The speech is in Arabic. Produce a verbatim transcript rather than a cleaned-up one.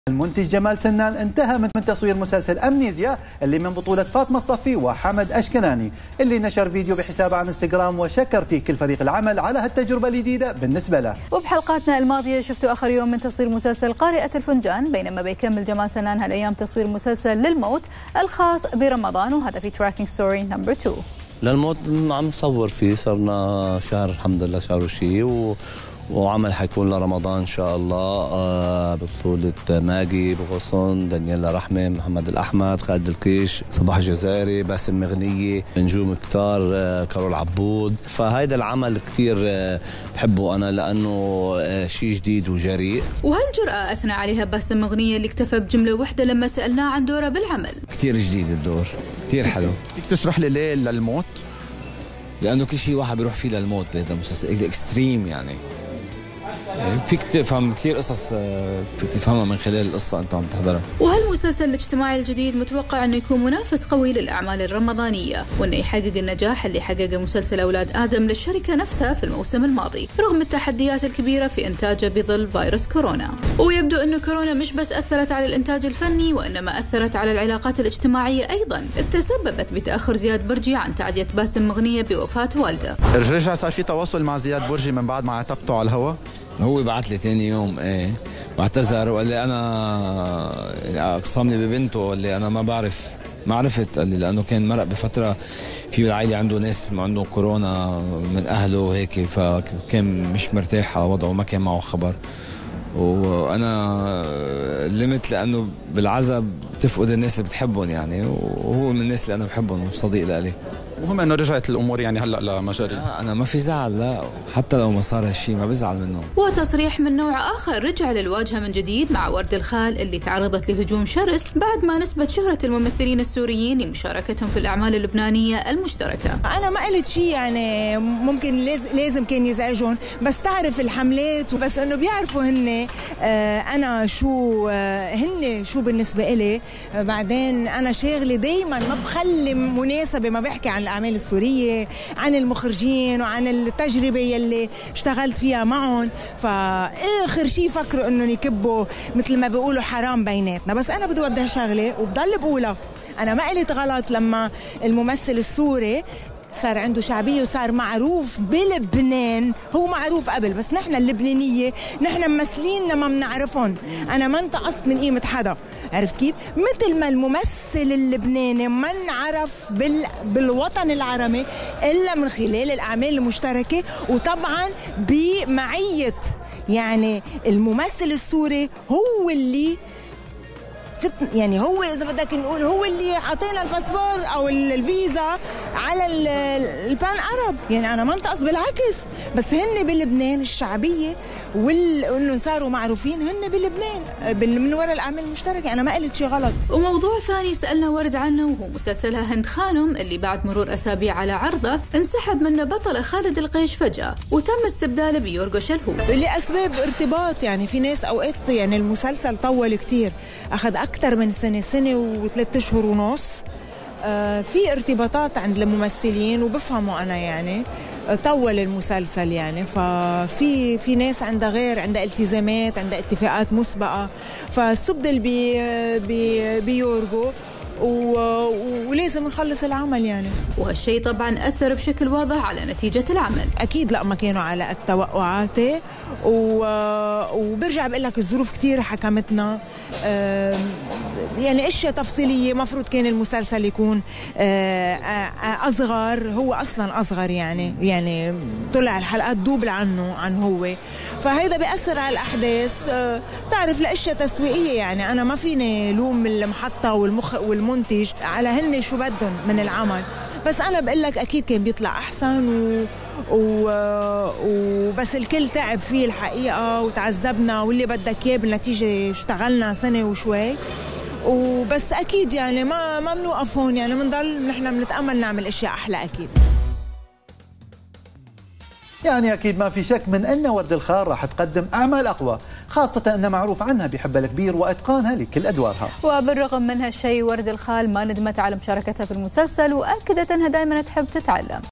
المنتج جمال سنان انتهى من تصوير مسلسل أمنيزيا اللي من بطولة فاطمة الصفي وحمد أشكناني، اللي نشر فيديو بحسابه على انستغرام وشكر فيه كل فريق العمل على هالتجربة الجديدة بالنسبة له. وبحلقاتنا الماضية شفتوا آخر يوم من تصوير مسلسل قارئة الفنجان، بينما بيكمل جمال سنان هالأيام تصوير مسلسل للموت الخاص برمضان، وهذا في تراكينج ستوري نمبر اثنين. للموت عم نصور فيه، صرنا شهر الحمد لله شهر وشي و... وعمل حيكون لرمضان ان شاء الله، آه ببطولة ماجي بغصن، دانييلا رحمة، محمد الأحمد، خالد الكيش، صباح الجزائري، باسم مغنية، نجوم كتار، آه كارول عبود. فهيدا العمل كتير آه بحبه أنا لأنه آه شيء جديد وجريء. وهالجرأة أثنى عليها باسم مغنية اللي اكتفى بجملة واحدة لما سألناه عن دوره بالعمل. كتير جديد الدور، كتير حلو. فيك تشرح لي ليه للموت؟ لأنه كل شيء واحد بيروح فيه للموت بهذا المسلسل، اكستريم يعني. فيك تفهم كثير قصص، فيك تفهمها من خلال القصة أنت عم تحضرها. وهالمسلسل الاجتماعي الجديد متوقع أنه يكون منافس قوي للأعمال الرمضانية، وأنه يحقق النجاح اللي حققه مسلسل أولاد آدم للشركة نفسها في الموسم الماضي، رغم التحديات الكبيرة في إنتاجه بظل فيروس كورونا. ويبدو أنه كورونا مش بس أثرت على الإنتاج الفني، وإنما أثرت على العلاقات الاجتماعية أيضا، إذ تسببت بتأخر زياد برجي عن تعزية باسم مغنية بوفاة والده. رجع صار في تواصل مع زياد برجي من بعد ما عاتبته على الهواء؟ هو بعت لي ثاني يوم ايه واعتذر وقال لي انا اقسم لي ببنته، وقال لي انا ما بعرف ما عرفت، قال لي لانه كان مرق بفتره في بالعائله عنده ناس عنده كورونا من اهله وهيك، فكان مش مرتاح على وضعه وما كان معه خبر. وانا لمت لانه بالعزب تفقد الناس اللي بتحبهم يعني، وهو من الناس اللي انا بحبهم وصديق لإلي. وهم انه رجعت الامور يعني هلا لمجاري. انا ما في زعل، لا حتى لو ما صار هالشيء ما بزعل منه. وتصريح من نوع اخر رجع للواجهه من جديد مع ورد الخال اللي تعرضت لهجوم شرس بعد ما نسبت شهره الممثلين السوريين لمشاركتهم في الاعمال اللبنانيه المشتركه. انا ما قلت شيء يعني ممكن لازم كان يزعجهم، بس تعرف الحملات وبس انه بيعرفوا هن آه انا شو آه هن شو بالنسبه إلي. آه بعدين انا شاغله دائما ما بخلي مناسبه ما بحكي عن الأعمال السورية، عن المخرجين وعن التجربة يلي اشتغلت فيها معهم، فآخر شيء فكروا إنهم يكبوا مثل ما بيقولوا حرام بيناتنا. بس أنا بدي أوضح شغلة وبضل بقولها، أنا ما قلت غلط لما الممثل السوري صار عنده شعبية وصار معروف بلبنان. هو معروف قبل، بس نحن اللبنانية نحن ممثلين لما بنعرفهم. أنا ما انتقصت من قيمة حدا، عرفت كيف؟ مثل ما الممثل اللبناني ما انعرف بال... بالوطن العربي إلا من خلال الأعمال المشتركة، وطبعا بمعية يعني الممثل السوري هو اللي يعني هو اذا بدك نقول هو اللي عطينا الباسبور او الفيزا على البان عرب. يعني انا ما انتقص، بالعكس، بس هن بلبنان الشعبيه وانه صاروا معروفين هن بلبنان من وراء الاعمال المشتركه. انا ما قلت شيء غلط. وموضوع ثاني سالنا ورد عنه وهو مسلسلها هند خانم، اللي بعد مرور اسابيع على عرضه انسحب منه بطله خالد القيش فجاه وتم استبداله بيورغو شلهوب لاسباب ارتباط. يعني في ناس اوقات يعني المسلسل طول كتير، اخذ اكثر من سنه سنه وثلاث اشهر ونص. آه في ارتباطات عند الممثلين وبفهموا انا يعني طول المسلسل يعني، ففي في ناس عندها غير عندها التزامات، عندها اتفاقات مسبقه، فاستبدل بي بيورغو ولازم نخلص العمل يعني. وهالشيء طبعا أثر بشكل واضح على نتيجة العمل. أكيد لا ما كانوا على قد توقعاتي، وبرجع بقول لك الظروف كتير حكمتنا. يعني اشياء تفصيليه مفروض كان المسلسل يكون اصغر، هو اصلا اصغر يعني يعني طلع الحلقات دوبل عنه عن هو، فهيدا بيأثر على الاحداث. تعرف لاشياء تسويقيه يعني انا ما فيني لوم المحطه والمخ والمنتج على هن شو بدهم من العمل، بس انا بقول لك اكيد كان بيطلع احسن و وبس الكل تعب فيه الحقيقه وتعذبنا، واللي بدك اياه بالنتيجه اشتغلنا سنه وشوي وبس. اكيد يعني ما ما بنوقف هون، يعني بنضل نحن بنتامل نعمل اشياء احلى اكيد. يعني أكيد ما في شك من أن ورد الخال راح تقدم أعمال أقوى، خاصة أن معروف عنها بحبها الكبير وإتقانها لكل أدوارها. وبالرغم من هالشيء ورد الخال ما ندمت على مشاركتها في المسلسل، وأكدت أنها دائما تحب تتعلم.